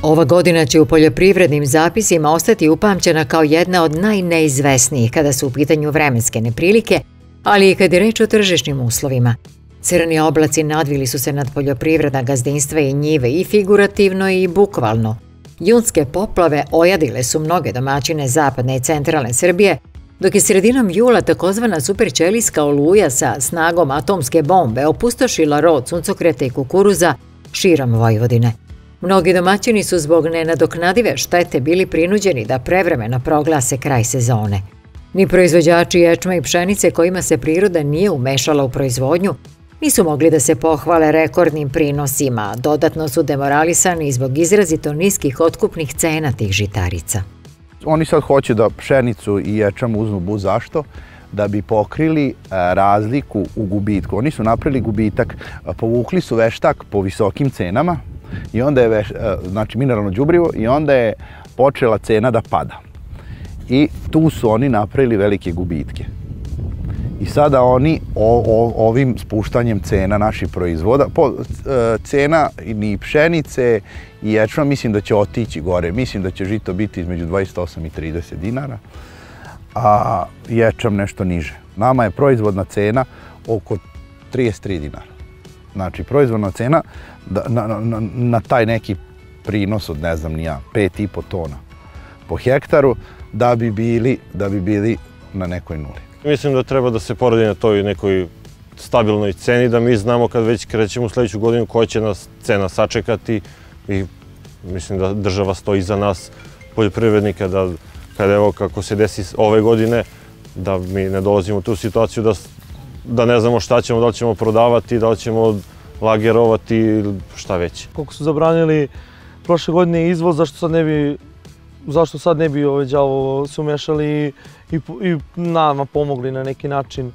Ova godina će u poljoprivrednim zapisima ostati upamćena kao jedna od najneizvesnijih kada su u pitanju vremenske neprilike, ali i kad je reč o tržišnim uslovima. Crni oblaci nadvili su se nad poljoprivredna gazdinstva i njive i figurativno i bukvalno. Junske poplave ojadile su mnoge domaćine zapadne i centralne Srbije, dok je sredinom jula takozvana superćelijska oluja sa snagom atomske bombe opustošila rod suncokreta i kukuruza širom Vojvodine. Mnogi domaćini su zbog nenadoknadive štete bili prinuđeni da prevremeno proglase kraj sezone. Ni proizvođači ječma i pšenice kojima se priroda nije umešala u proizvodnju nisu mogli da se pohvale rekordnim prinosima, dodatno su demoralisani zbog izrazito niskih otkupnih cena tih žitarica. Oni sad hoće da pšenicu i ječam uzmu bud zašto? Da bi pokrili razliku u gubitku. Oni su napravili gubitak, povukli su veštak po visokim cenama i onda je, znači mineralno đubrivo, i onda je počela cena da pada. I tu su oni napravili velike gubitke. I sada oni ovim spuštanjem cena naših proizvoda, cena ni pšenice i ječma mislim da će otići gore. Mislim da će žito biti između 28 i 30 dinara, a ječam nešto niže. Nama je proizvodna cena oko 33 dinara. Znači, proizvodna cena na taj neki prinos od, ne znam ni ja, 5,5 tona po hektaru, da bi bili na nekoj nuli. Mislim da treba da se poradi na toj nekoj stabilnoj ceni, da mi znamo kad već krećemo u sledeću godinu koja će nas cena sačekati i mislim da država stoji iza nas, poljoprivrednika, da kada evo kako se desi ove godine, da mi ne dolazimo u tu situaciju da ne znamo šta ćemo, da li ćemo prodavati, da li ćemo lagerovati ili šta već. Koliko su zabranili prošle godine izvoz, zašto sad ne bi đavo se umešali i nama pomogli na neki način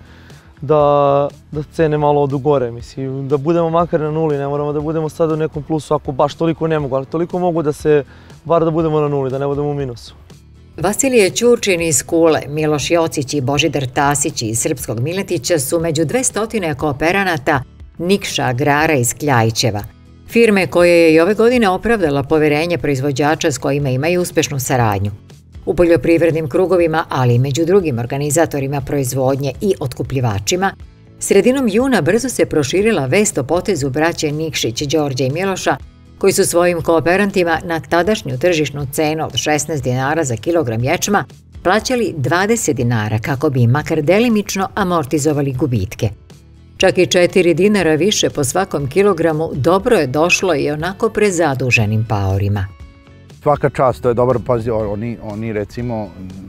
da cene malo odu gore, mislim, da budemo makar na nuli, ne moramo da budemo sad u nekom plusu ako baš toliko ne mogu, ali toliko mogu da se, bar da budemo na nuli, da ne budemo u minusu. Vasilije Ćurčin iz Kule, Miloš Jocić i Božidar Tasić iz Srpskog Miletića su među 200 kooperanata Nikša Agrara iz Kljajićeva, firme koje je i ove godine opravdala poverenje proizvođača s kojima imaju uspešnu saradnju. U poljoprivrednim krugovima, ali i među drugim organizatorima proizvodnje i otkupljivačima, sredinom juna brzo se proširila vest o potezu braće Nikšić, Đorđe i Miloša, koji su svojim kooperantima na tadašnju tržišnu cenu od 16 dinara za kilogram ječma plaćali 20 dinara kako bi makar delimično amortizovali gubitke. Čak i 4 dinara više po svakom kilogramu dobro je došlo i onako prezaduženim paorima. Svaka čast, to je dobro, pazi, oni recimo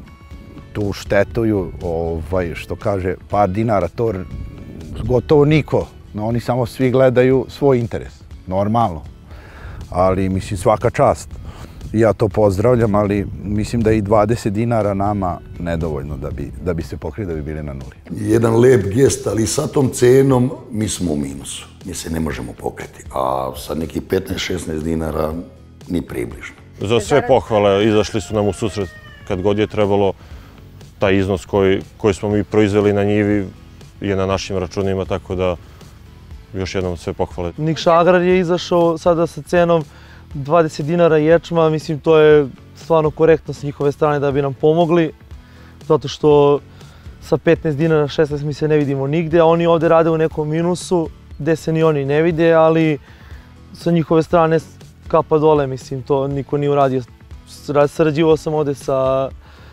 tu štetuju, što kaže, par dinara, to gotovo niko, oni samo svi gledaju svoj interes, normalno, ali mislim svaka čast. Ja to pozdravljam, ali mislim da je i 20 dinara nama nedovoljno da bi se pokrili, da bi bili na nuli. Jedan lep gest, ali sa tom cenom mi smo u minusu. Mi se ne možemo pokriti, a sa nekih 15-16 dinara ni približno. Za sve pohvale izašli su nam u susret kad god je trebalo. Taj iznos koji smo mi proizveli na njivi je na našim računima, tako da još jednom sve pohvale. Nikša Agrar je izašao sada sa cenom 20 dinara ječma, mislim to je stvarno korektno s njihove strane da bi nam pomogli, zato što sa 15 dinara 16 mi se ne vidimo nigde, a oni ovde rade u nekom minusu gde se ni oni ne vide, ali sa njihove strane kapa dole, mislim, to niko nije uradio. Sarađivao sam ovde sa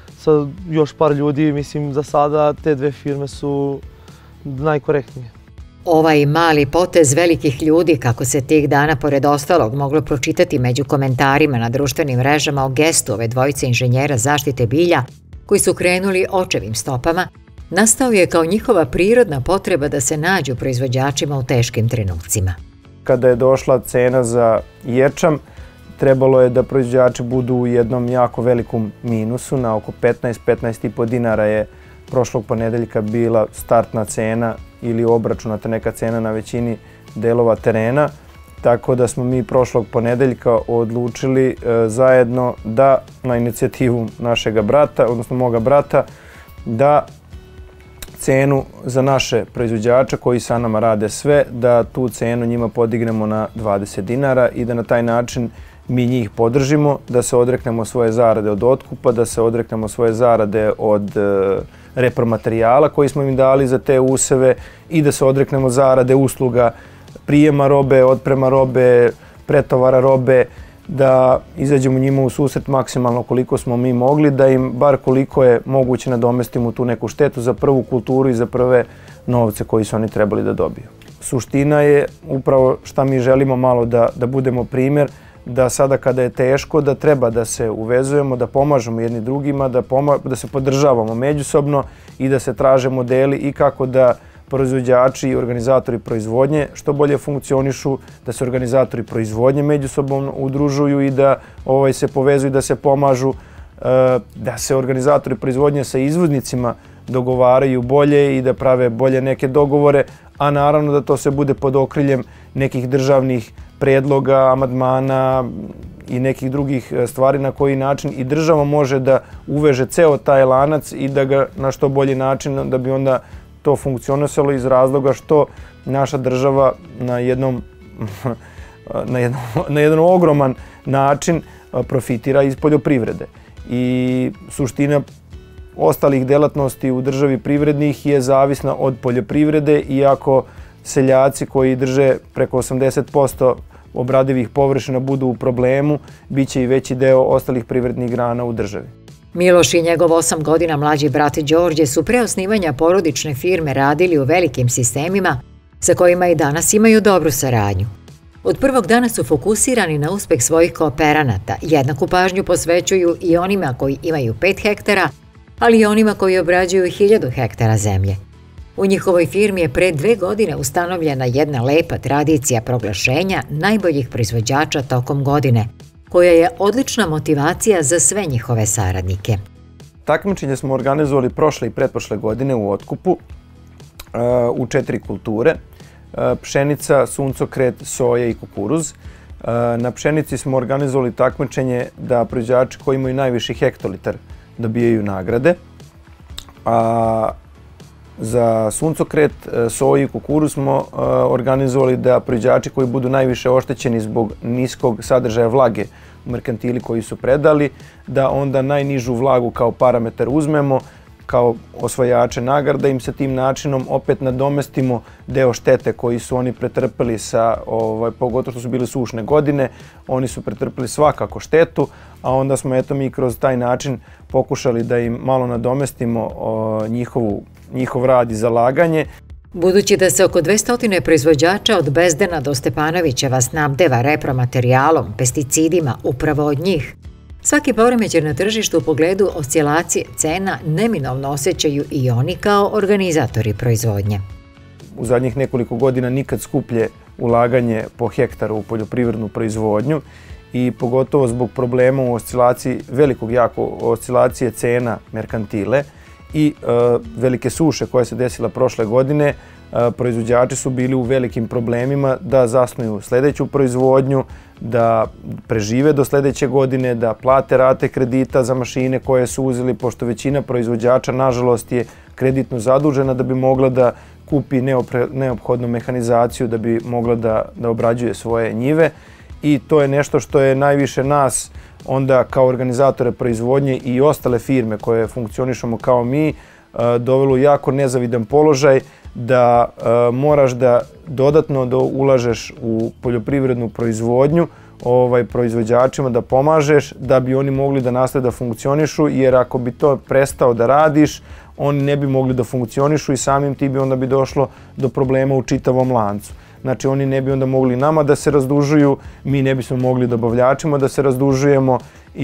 još par ljudi, mislim, za sada te dve firme su najkorektnije. Ovaj mali potez velikih ljudi, kako se tih dana pored ostalog moglo pročitati među komentarima na društvenim mrežama o gestu ove dvojice inženjera zaštite bilja, koji su krenuli očevim stopama, nastao je kao njihova prirodna potreba da se nađu proizvođačima u teškim trenucima. Kada je došla cena za ječam, trebalo je da proizvođači budu u jednom jako velikom minusu, na oko 15-15,5 dinara je prošlog ponedeljka bila startna cena ili obračunata neka cena na većini delova terena, tako da smo mi prošlog ponedeljka odlučili zajedno da na inicijativu našega brata, odnosno moga brata, da cenu za naše proizvođača koji sa nama rade sve, da tu cenu njima podignemo na 20 dinara i da na taj način mi njih podržimo, da se odreknemo svoje zarade od otkupa, da se odreknemo svoje zarade od repromaterijala koji smo im dali za te useve i da se odreknemo zarade usluga prijema robe, otprema robe, pretovara robe, da izađemo njima u susret maksimalno koliko smo mi mogli, da im bar koliko je moguće nadomestimo tu neku štetu za prvu kulturu i za prve novce koji su oni trebali da dobiju. Suština je upravo šta mi želimo malo da budemo primjer, da sada kada je teško da treba da se uvezujemo, da pomažemo jedni drugima, da se podržavamo međusobno i da se traže modeli i kako da proizvođači i organizatori proizvodnje što bolje funkcionišu, da se organizatori proizvodnje međusobno udružuju i da se povezuju, da se pomažu, da se organizatori proizvodnje sa izvoznicima dogovaraju bolje i da prave bolje neke dogovore, a naravno da to se bude pod okriljem nekih državnih predloga, amandmana i nekih drugih stvari na koji način i država može da uveže ceo taj lanac i da ga na što bolji način, da bi onda to funkcionisalo iz razloga što naša država na jedan ogroman način profitira iz poljoprivrede. I suština ostalih delatnosti u državi privrednih je zavisna od poljoprivrede, iako seljaci koji drže preko 80% obradivih površina budu u problemu, bit će i veći deo ostalih privrednih grana u državi. Miloš i njegov 8 godina mlađi brat Đorđe su pre osnivanja porodične firme radili u velikim sistemima sa kojima i danas imaju dobru saradnju. Od prvog dana su fokusirani na uspeh svojih kooperanata, jednaku pažnju posvećuju i onima koji imaju 5 hektara, ali i onima koji obrađuju 1000 hektara zemlje. U njihovoj firmi je pre 2 godine ustanovljena jedna lepa tradicija proglašenja najboljih proizvođača tokom godine, koja je odlična motivacija za sve njihove saradnike. Takmičenje smo organizovali prošle i pretprošle godine u otkupu u 4 kulture: pšenica, suncokret, soja i kukuruz. Na pšenici smo organizovali takmičenje da proizvođači koji imaju najviši hektolitar dobijaju nagrade. A za suncokret, soju i kukuruz smo organizovali da proizvođači koji budu najviše oštećeni zbog niskog sadržaja vlage u merkantili koji su predali, da onda najnižu vlagu kao parametar uzmemo kao osvajače nagrada, im sa tim načinom opet nadomestimo deo štete koji su oni pretrpeli pogotovo što su bile sušne godine, oni su pretrpeli svakako štetu, a onda smo mi kroz taj način pokušali da im malo nadomestimo njihov rad i zalaganje. Budući da se oko 200 proizvođača od Bezdena do Stepanovićeva snabdeva repromaterijalom, pesticidima upravo od njih, svaki poremećaj na tržištu u pogledu oscilacije cena neminovno osjećaju i oni kao organizatori proizvodnje. U zadnjih nekoliko godina nikad skuplje ulaganje po hektaru u poljoprivrednu proizvodnju i pogotovo zbog problema u oscilaciji, velikog jako oscilacije cena merkantile i velike suše koja se desila prošle godine, proizvođači su bili u velikim problemima da zasnuju sledeću proizvodnju, da prežive do sledeće godine, da plate rate kredita za mašine koje su uzeli, pošto većina proizvođača, nažalost, je kreditno zadužena da bi mogla da kupi neophodnu mehanizaciju, da bi mogla da obrađuje svoje njive. I to je nešto što je najviše nas onda kao organizatore proizvodnje i ostale firme koje funkcionišemo kao mi dovelo u jako nezavidan položaj da moraš da dodatno ulažeš u poljoprivrednu proizvodnju, proizvođačima da pomažeš da bi oni mogli da nastave da funkcionišu, jer ako bi to prestao da radiš, oni ne bi mogli da funkcionišu i samim tim bi onda bi došlo do problema u čitavom lancu. Znači oni ne bi onda mogli nama da se razdužuju, mi ne bismo mogli dobavljačima da se razdužujemo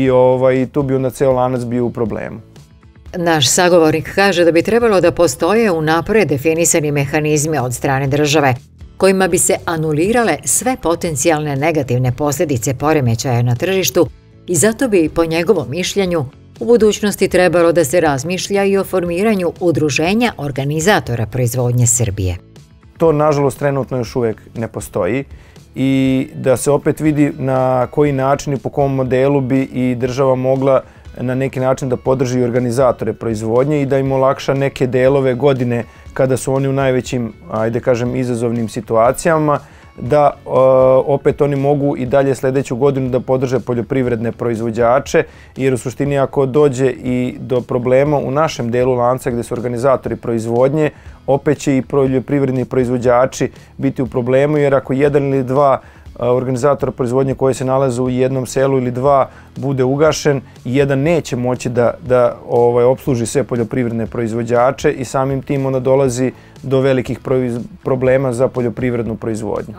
i tu bi onda ceo lanac bio u problemu. Naš sagovornik kaže da bi trebalo da postoje unapred definisani mehanizmi od strane države, kojima bi se anulirale sve potencijalne negativne posljedice poremećaja na tržištu i zato bi, po njegovom mišljenju, u budućnosti trebalo da se razmišlja i o formiranju udruženja organizatora proizvodnje Srbije. To, nažalost, trenutno još uvek ne postoji i da se opet vidi na koji način i po kom modelu bi i država mogla na neki način da podrži organizatore proizvodnje i da im olakša neke delove godine kada su oni u najvećim, ajde kažem, izazovnim situacijama, da opet oni mogu i dalje sledeću godinu da podrže poljoprivredne proizvođače, jer u suštini ako dođe i do problema u našem delu lanca gde su organizatori proizvodnje, opet će i poljoprivredni proizvođači biti u problemu, jer ako jedan ili dva organizatora proizvodnje koji se nalaze u jednom selu ili dva bude ugašen, jedan neće moći da opsluži sve poljoprivredne proizvođače i samim tim onda dolazi do velikih problema za poljoprivrednu proizvodnju.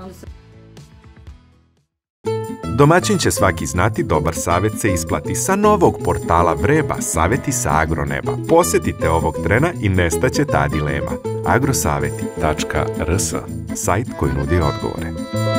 Domaćin će svaki znati, dobar savjet se isplati. Sa novog portala Vreba, savjeti sa agroneba. Posjetite ovog trena i nestaće ta dilema. agrosaveti.rs, sajt koji nudi odgovore.